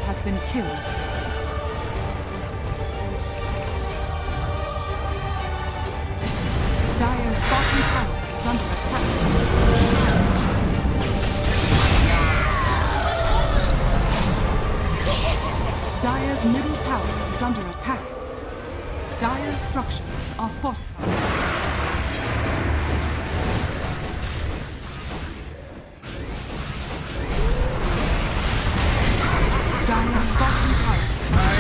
has been killed. Dire's bottom tower is under attack. Dire's middle tower is under attack. Dire's structures are fortified. Dire's bottom tower is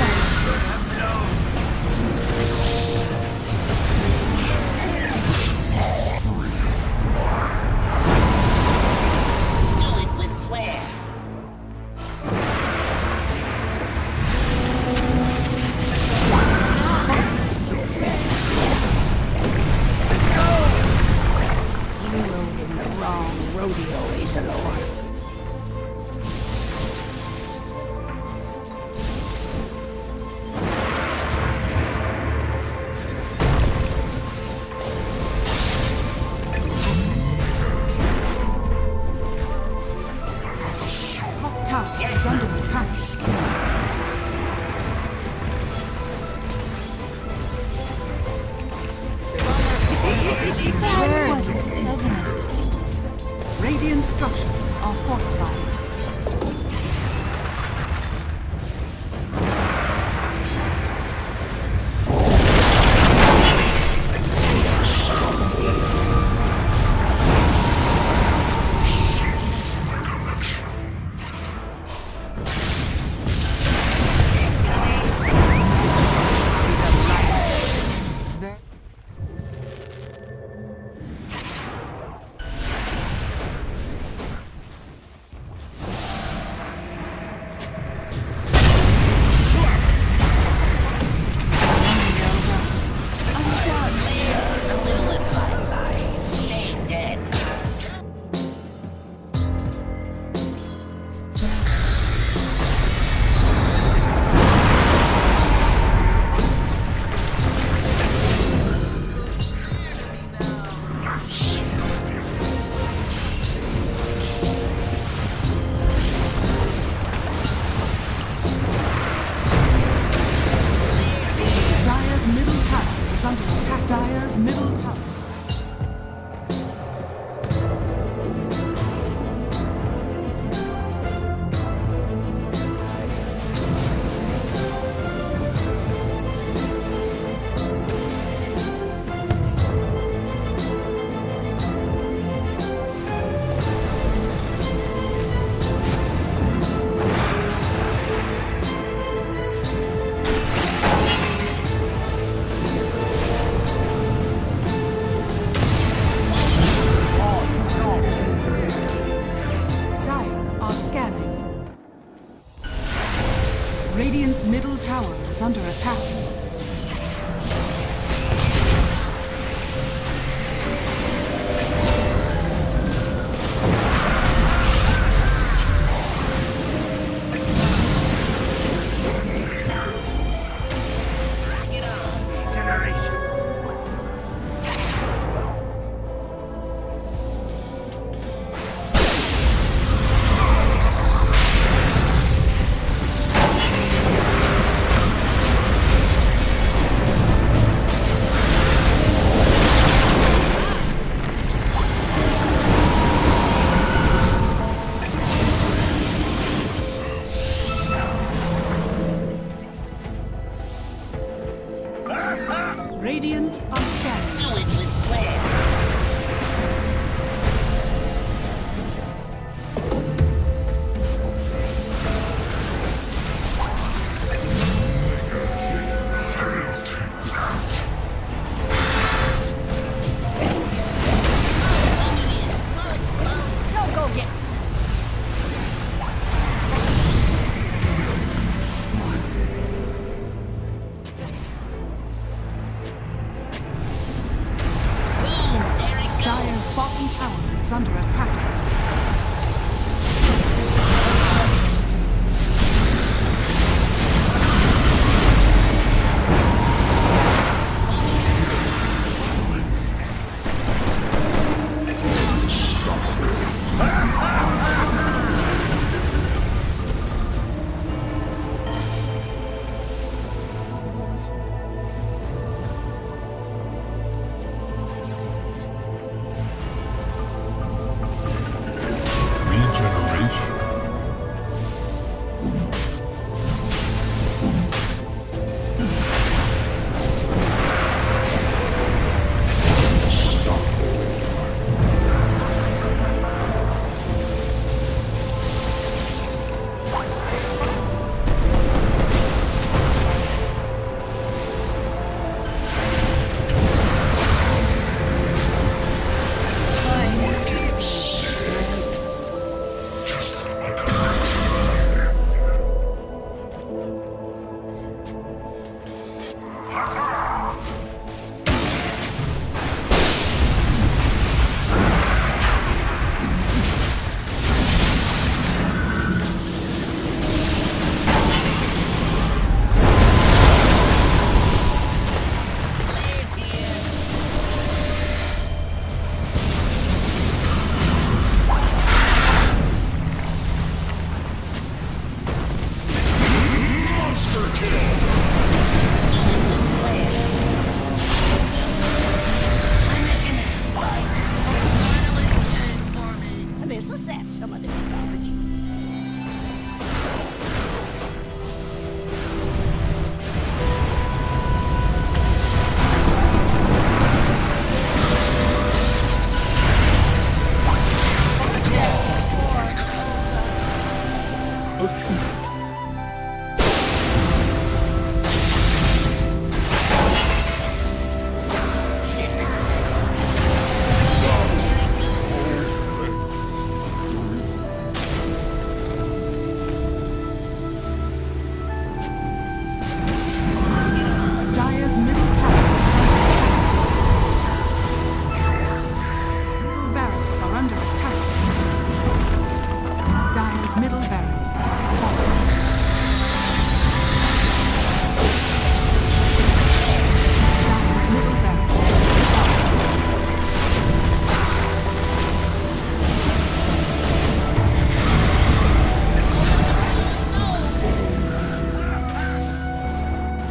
under attack. That was it, doesn't it? Radiant structures are fortified. Dire's middle tower. Radiant's middle tower is under attack. Radiant are scanning. Do it with flair. Don't go yet.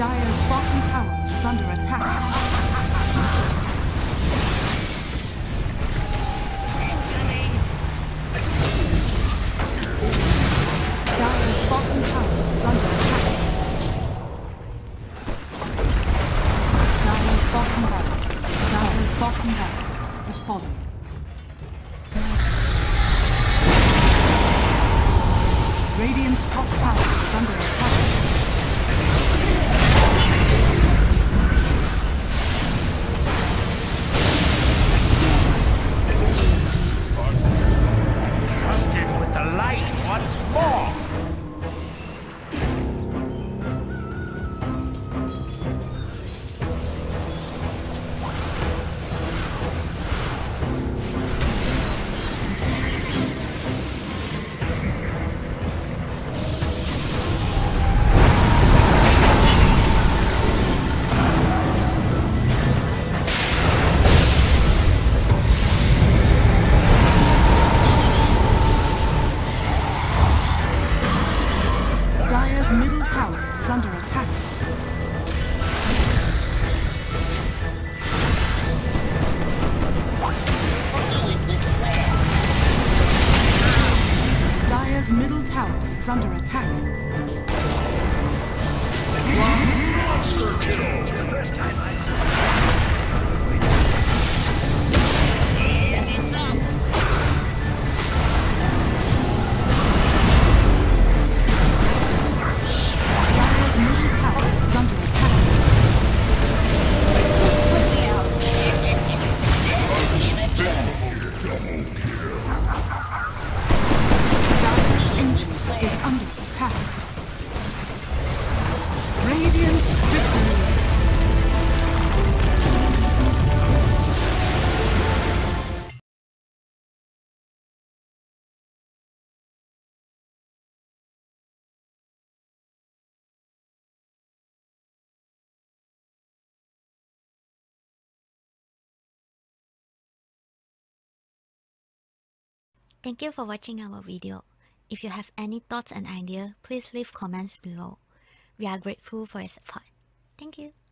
Dire's bottom tower is under attack. Dire's bottom tower is under attack. Dire's bottom barracks. Dire's bottom barracks is falling. Radiant's top tower is under attack. Trusted with the light once more! Dire's middle tower is under attack. Dire's middle tower is under attack. Monster kill! The first time I saw and it's up! Dire's middle tower is under attack. Put me out. Dire's ancient is under attack. Radiant victory. Thank you for watching our video. If you have any thoughts and ideas, please leave comments below. We are grateful for your support. Thank you.